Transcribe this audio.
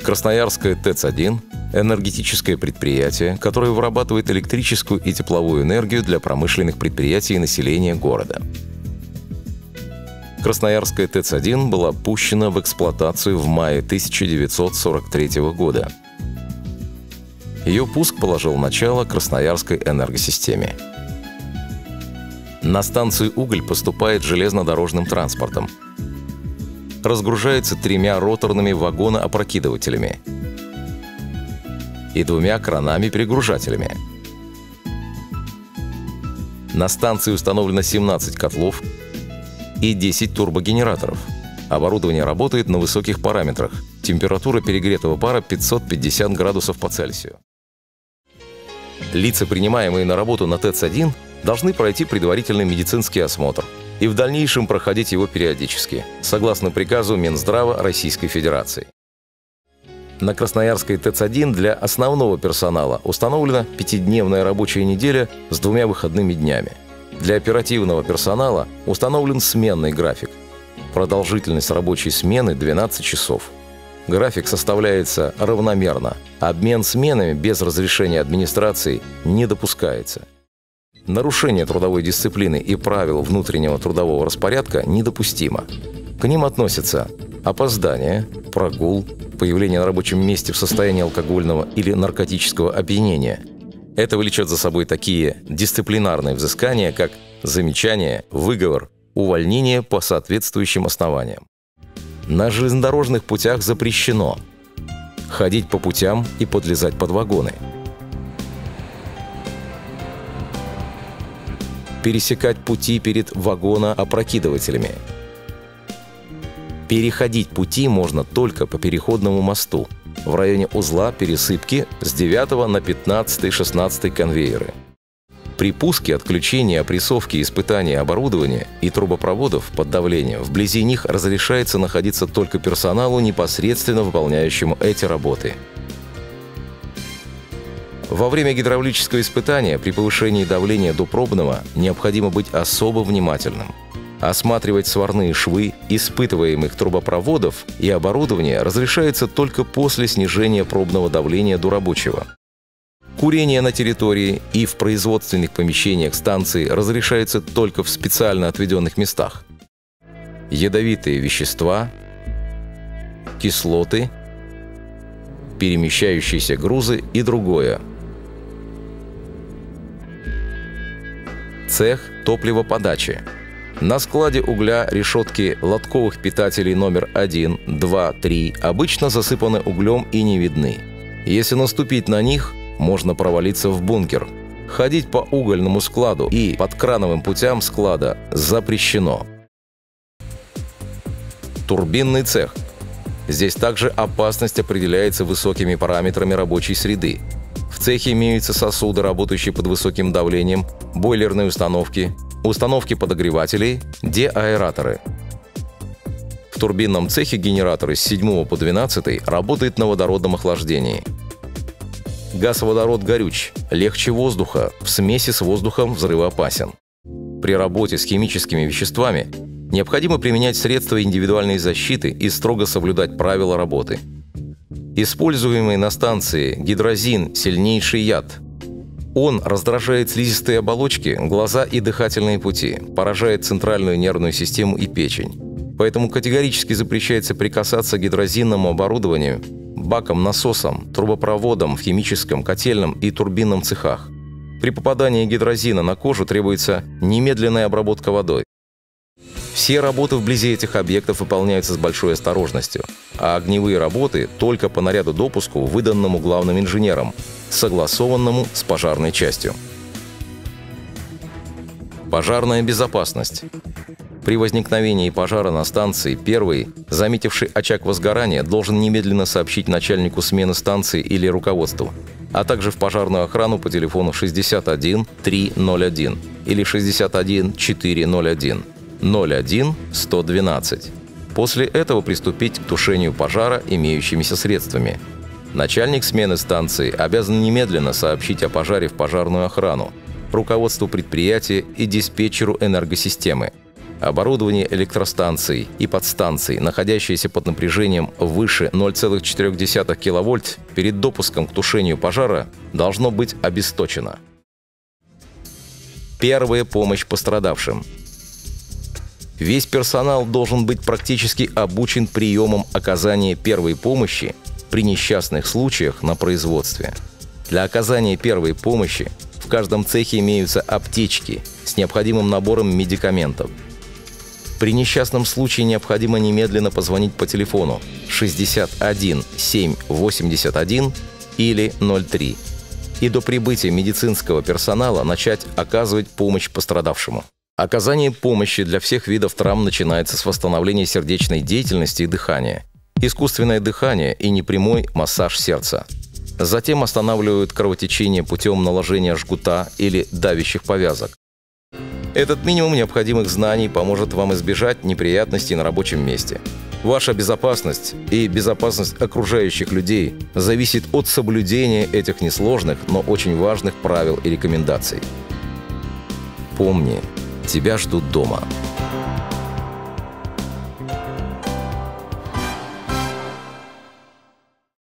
Красноярская ТЭЦ-1 – энергетическое предприятие, которое вырабатывает электрическую и тепловую энергию для промышленных предприятий и населения города. Красноярская ТЭЦ-1 была пущена в эксплуатацию в мае 1943 года. Ее пуск положил начало Красноярской энергосистеме. На станцию уголь поступает железнодорожным транспортом. Разгружается 3 роторными вагоноопрокидывателями и 2 кранами-перегружателями. На станции установлено 17 котлов и 10 турбогенераторов. Оборудование работает на высоких параметрах. Температура перегретого пара 550 градусов по Цельсию. Лица, принимаемые на работу на ТЭЦ-1, должны пройти предварительный медицинский осмотр и в дальнейшем проходить его периодически, согласно приказу Минздрава Российской Федерации. На Красноярской ТЭЦ-1 для основного персонала установлена 5-дневная рабочая неделя с 2 выходными днями. Для оперативного персонала установлен сменный график. Продолжительность рабочей смены 12 часов. График составляется равномерно. Обмен сменами без разрешения администрации не допускается. Нарушение трудовой дисциплины и правил внутреннего трудового распорядка недопустимо. К ним относятся опоздание, прогул, появление на рабочем месте в состоянии алкогольного или наркотического опьянения. Это влечет за собой такие дисциплинарные взыскания, как замечание, выговор, увольнение по соответствующим основаниям. На железнодорожных путях запрещено ходить по путям и подлезать под вагоны, пересекать пути перед вагоноопрокидывателями. Переходить пути можно только по переходному мосту в районе узла пересыпки с 9 на 15 и 16 конвейеры. При пуске, отключении, опрессовке, испытании оборудования и трубопроводов под давлением вблизи них разрешается находиться только персоналу, непосредственно выполняющему эти работы. Во время гидравлического испытания при повышении давления до пробного необходимо быть особо внимательным. Осматривать сварные швы испытываемых трубопроводов и оборудования разрешается только после снижения пробного давления до рабочего. Курение на территории и в производственных помещениях станции разрешается только в специально отведенных местах. Ядовитые вещества, кислоты, перемещающиеся грузы и другое. Цех топливоподачи. На складе угля решетки лотковых питателей номер 1, 2, 3 обычно засыпаны углем и не видны. Если наступить на них, можно провалиться в бункер. Ходить по угольному складу и под крановым путям склада запрещено. Турбинный цех. Здесь также опасность определяется высокими параметрами рабочей среды. В цехе имеются сосуды, работающие под высоким давлением, бойлерные установки, установки подогревателей, деаэраторы. В турбинном цехе генераторы с 7 по 12 работают на водородном охлаждении. Газ-водород горюч, легче воздуха, в смеси с воздухом взрывоопасен. При работе с химическими веществами необходимо применять средства индивидуальной защиты и строго соблюдать правила работы. Используемый на станции гидрозин – сильнейший яд. Он раздражает слизистые оболочки, глаза и дыхательные пути, поражает центральную нервную систему и печень. Поэтому категорически запрещается прикасаться к гидрозинному оборудованию, бакам, насосам, трубопроводам в химическом, котельном и турбинном цехах. При попадании гидрозина на кожу требуется немедленная обработка водой. Все работы вблизи этих объектов выполняются с большой осторожностью, а огневые работы только по наряду допуску, выданному главным инженером, согласованному с пожарной частью. Пожарная безопасность. При возникновении пожара на станции первый, заметивший очаг возгорания, должен немедленно сообщить начальнику смены станции или руководству, а также в пожарную охрану по телефону 61 301 или 61 401 01 112. После этого приступить к тушению пожара имеющимися средствами. Начальник смены станции обязан немедленно сообщить о пожаре в пожарную охрану, руководству предприятия и диспетчеру энергосистемы. Оборудование электростанций и подстанций, находящиеся под напряжением выше 0,4 кВт, перед допуском к тушению пожара должно быть обесточено. Первая помощь пострадавшим. Весь персонал должен быть практически обучен приемам оказания первой помощи при несчастных случаях на производстве. Для оказания первой помощи в каждом цехе имеются аптечки с необходимым набором медикаментов. При несчастном случае необходимо немедленно позвонить по телефону 61 781 или 03 и до прибытия медицинского персонала начать оказывать помощь пострадавшему. Оказание помощи для всех видов травм начинается с восстановления сердечной деятельности и дыхания, искусственное дыхание и непрямой массаж сердца. Затем останавливают кровотечение путем наложения жгута или давящих повязок. Этот минимум необходимых знаний поможет вам избежать неприятностей на рабочем месте. Ваша безопасность и безопасность окружающих людей зависит от соблюдения этих несложных, но очень важных правил и рекомендаций. Помни, тебя ждут дома.